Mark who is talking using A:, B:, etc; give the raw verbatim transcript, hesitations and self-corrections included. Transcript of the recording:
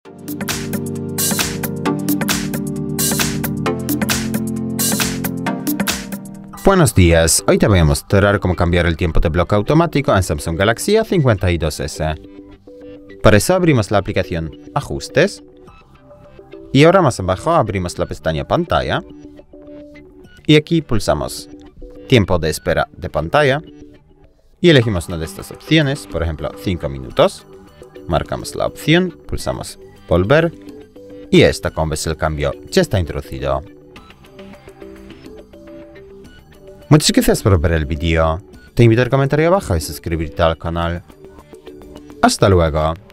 A: Buenos días, hoy te voy a mostrar cómo cambiar el tiempo de bloque automático en Samsung Galaxy A cincuenta y dos ese. Para eso abrimos la aplicación Ajustes. Y ahora más abajo abrimos la pestaña Pantalla. Y aquí pulsamos Tiempo de espera de pantalla. Y elegimos una de estas opciones, por ejemplo cinco minutos. Marcamos la opción, pulsamos Volver. Y esta, como ves, el cambio ya está introducido. Muchas gracias por ver el vídeo. Te invito al comentario abajo y suscribirte al canal. Hasta luego.